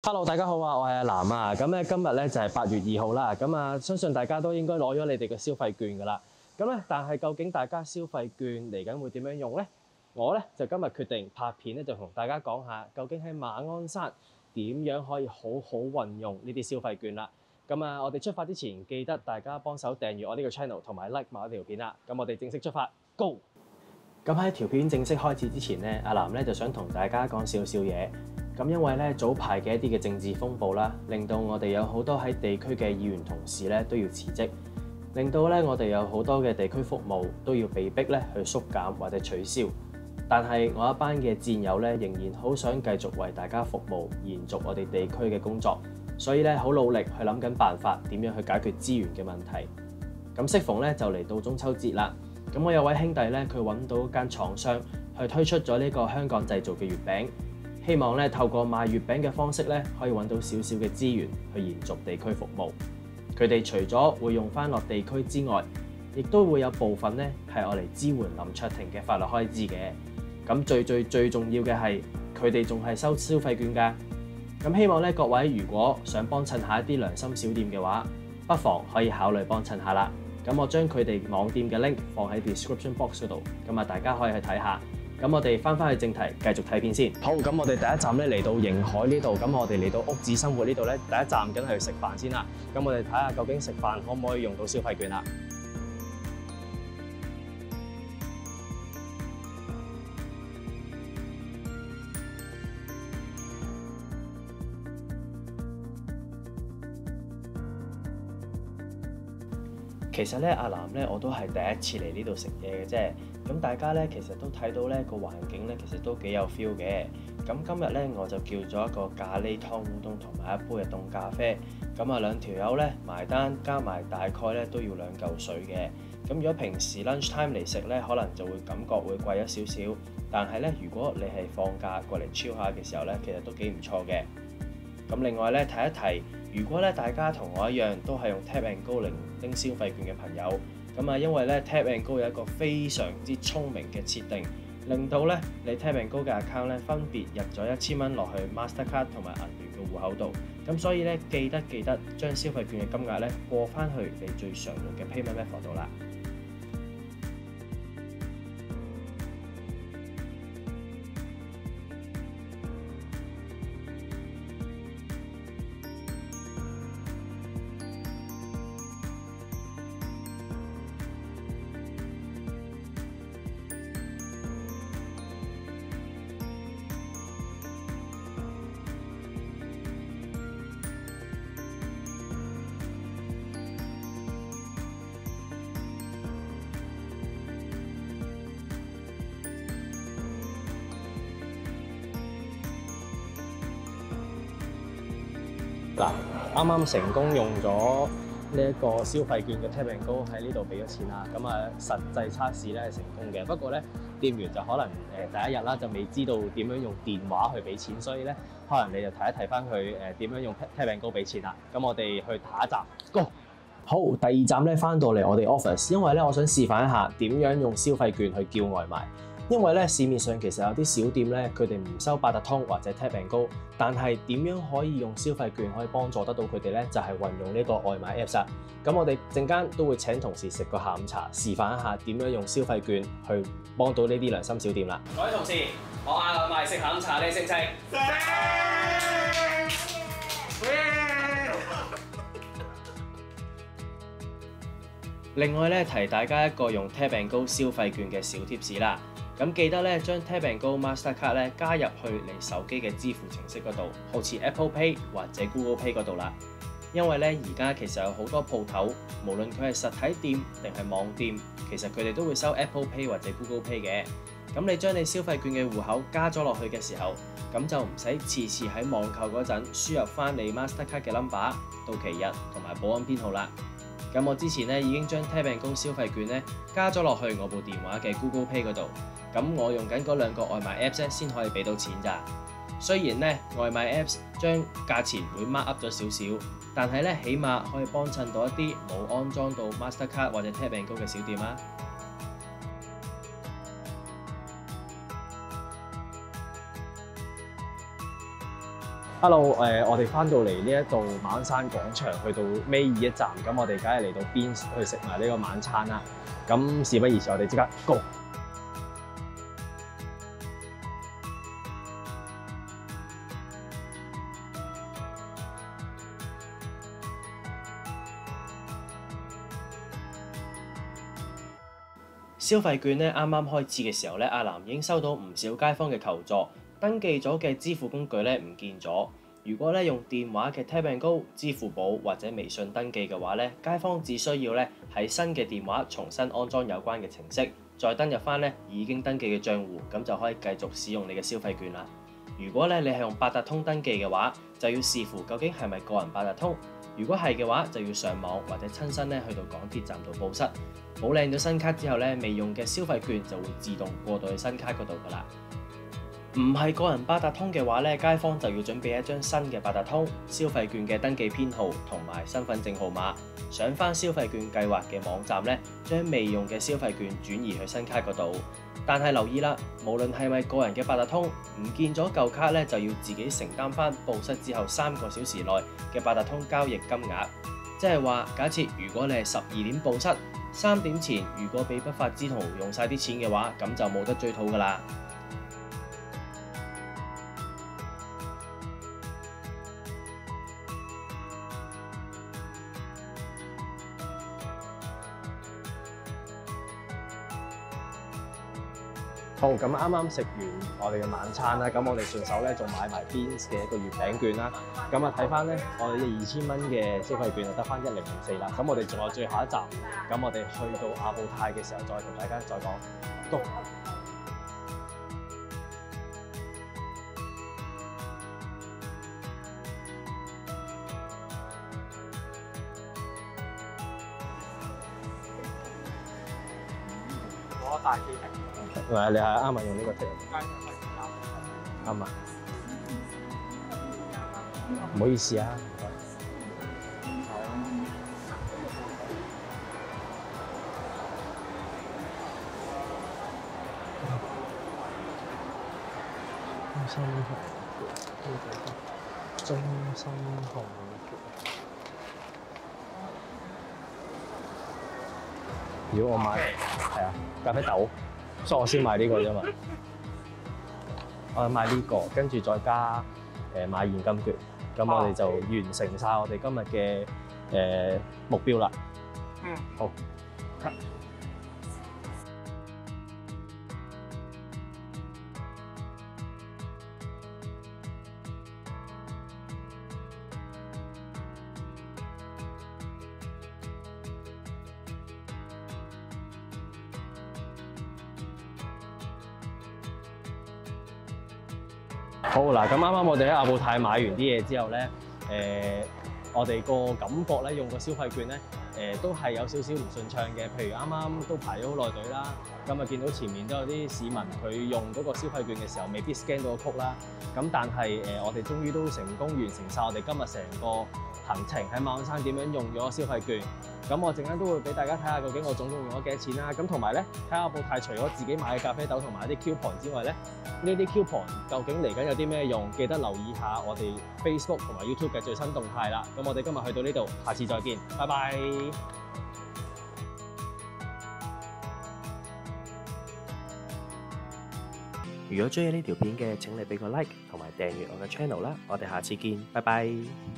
Hello， 大家好啊，我係阿南啊。咁咧今日咧就係8月2號啦。咁啊，相信大家都應該攞咗你哋嘅消費券㗎啦。咁咧，但係究竟大家消費券嚟緊會點樣用咧？我咧就今日決定拍片咧，就同大家講下究竟喺馬鞍山點樣可以好好運用呢啲消費券啦。咁啊，我哋出發之前記得大家幫手訂閱我呢個 channel 同埋 like 埋我條片啦。咁我哋正式出發 ，Go！ 咁喺條片正式開始之前咧，阿南咧就想同大家講少少嘢。咁因為咧早排嘅一啲嘅政治風暴啦，令到我哋有好多喺地區嘅議員同事咧都要辭職，令到咧我哋有好多嘅地區服務都要被逼咧去縮減或者取消。但係我一班嘅戰友咧仍然好想繼續為大家服務，延續我哋地區嘅工作，所以咧好努力去諗緊辦法點樣去解決資源嘅問題。咁適逢咧就嚟到中秋節啦，咁我有位兄弟咧佢揾到一間廠商去推出咗呢個香港製造嘅月餅。希望咧透過賣月餅嘅方式咧，可以揾到少少嘅資源去延續地區服務。佢哋除咗會用翻落地區之外，亦都會有部分咧係我嚟支援林卓廷嘅法律開支嘅。咁最重要嘅係，佢哋仲係收消費券㗎。咁希望咧各位如果想幫襯下一啲良心小店嘅話，不妨可以考慮幫襯下啦。咁我將佢哋網店嘅 link 放喺 description box 嗰度，咁啊大家可以去睇下。咁我哋翻去正題，繼續睇片先。好，咁我哋第一站咧嚟到迎海呢度，咁我哋嚟到屋子生活呢度咧，第一站梗係去食飯先啦。咁我哋睇下究竟食飯可唔可以用到消費券啦？其實咧，阿南咧我都係第一次嚟呢度食嘢嘅啫。咁大家咧其實都睇到咧個環境咧其實都幾有 feel 嘅。咁今日咧我就叫咗一個咖喱湯烏冬同埋一杯嘅凍咖啡。咁啊兩條友咧埋單加埋大概咧都要2嚿水嘅。咁如果平時 lunch time 嚟食咧，可能就會感覺會貴咗少少。但係咧，如果你係放假過嚟 chill下嘅時候咧，其實都幾唔錯嘅。咁另外咧提一提，如果咧大家同我一樣都係用 Tap and Go 嚟拎消費券嘅朋友，咁啊因為咧 Tap and Go 有一個非常之聰明嘅設定，令到咧你 Tap and Go 嘅 account 咧分別入咗1000蚊落去 Mastercard 同埋銀聯嘅戶口度，咁所以咧記得將消費券嘅金額咧過翻去你最常用嘅 payment method 度啦。嗱，啱啱成功用咗呢一個消費券嘅 Tap and Go 喺呢度俾咗錢啦，咁啊實際測試咧係成功嘅。不過咧，店員就可能第一日啦，就未知道點樣用電話去俾錢，所以咧可能你就睇翻佢點樣用 Tap and Go 俾錢啦。咁我哋去下一站 Go。好，第二站咧翻到嚟我哋 office， 因為咧我想示範一下點樣用消費券去叫外賣。因為咧市面上其實有啲小店咧，佢哋唔收八達通或者 Tap and Go， 但係點樣可以用消費券可以幫助得到佢哋咧？就係運用呢個外賣 Apps 啦。咁我哋陣間都會請同事食個下午茶，示範一下點樣用消費券去幫到呢啲良心小店啦。各位同事，我嗌外賣食下午茶，你食唔食？另外咧，提大家一個用 Tap and Go 消費券嘅小貼士啦。咁記得咧，將 Tap and Go Mastercard 咧加入去你手機嘅支付程式嗰度，好似 Apple Pay 或者 Google Pay 嗰度啦。因為咧而家其實有好多鋪頭，無論佢係實體店定係網店，其實佢哋都會收 Apple Pay 或者 Google Pay 嘅。咁你將你消費券嘅戶口加咗落去嘅時候，咁就唔使次次喺網購嗰陣輸入翻你 Mastercard 嘅 number、到期日同埋保安編號啦。咁我之前咧已經將 Tap and Go 消費券咧加咗落去我部電話嘅 Google Pay 嗰度，咁我用緊嗰2個外賣 Apps 咧先可以俾到錢咋。雖然咧外賣 Apps 將價錢會 mark up 咗少少，但係咧起碼可以幫襯到一啲冇安裝到 Mastercard 或者 Tap and Go 嘅小店啊。 Hello，我哋翻到嚟呢一度馬鞍山廣場，去到尾二一站，咁我哋梗係嚟到 Beans 去食埋呢個晚餐啦。咁事不宜遲，我哋即刻 go！消費券咧啱啱開始嘅時候咧，阿南已經收到唔少街坊嘅求助，登記咗嘅支付工具咧唔見咗。如果咧用電話嘅 Tap and Go、支付寶或者微信登記嘅話咧，街坊只需要咧喺新嘅電話重新安裝有關嘅程式，再登入翻咧已經登記嘅賬戶，咁就可以繼續使用你嘅消費券啦。如果咧你係用八達通登記嘅話，就要視乎究竟係咪個人八達通。如果係嘅話，就要上網或者親身咧去到港鐵站度報失。補領咗新卡之後咧，未用嘅消費券就會自動過到去新卡嗰度噶啦。唔係個人八達通嘅話咧，街坊就要準備一張新嘅八達通、消費券嘅登記編號同埋身份證號碼，上翻消費券計劃嘅網站咧，將未用嘅消費券轉移去新卡嗰度。但係留意啦，無論係咪個人嘅八達通，唔見咗舊卡咧，就要自己承擔翻報失之後3個小時內嘅八達通交易金額。即係話，假設如果你係12點報失，3點前如果俾不法之徒用晒啲錢嘅話，咁就冇得追討噶啦。好，咁啱啱食完我哋嘅晚餐啦，咁我哋順手咧仲買埋 Beans 嘅一個月餅券啦。咁啊睇翻咧，我哋2000蚊嘅消費券就得翻1004啦。咁我哋仲有最後一站，咁我哋去到阿布泰嘅時候，再同大家再講。Go！ 攞大機屏。 你係啱啊，用呢個剔。啱啊。唔好意思啊。中心紅。如果我買係啊咖啡豆，所以我先買呢個啫嘛。我買呢個，跟住再加買現金券，咁我哋就完成晒我哋今日嘅目標啦。 嗯， 好。好嗱，咁啱啱我哋喺阿布泰買完啲嘢之後咧，我哋個感覺咧，用個消費券咧，都係有少少唔順暢嘅。譬如啱啱都排咗好耐隊啦，咁啊見到前面都有啲市民佢用嗰個消費券嘅時候，未必 scan 到個 code 啦。咁但係我哋終於都成功完成晒我哋今日成個行程喺馬鞍山點樣用咗消費券。咁我陣間都會俾大家睇下究竟我總共用咗幾多錢啦。咁同埋咧，睇下阿布泰除咗自己買嘅咖啡豆同埋一啲 coupon 之外咧，呢啲 coupon 究竟嚟緊有啲咩用？記得留意下我哋 Facebook 同埋 YouTube 嘅最新動態啦。咁我哋今日去到呢度，下次再見，拜拜。如果中意呢條片嘅，請你俾個 like 同埋訂閱我嘅 channel 啦。我哋下次見，拜拜。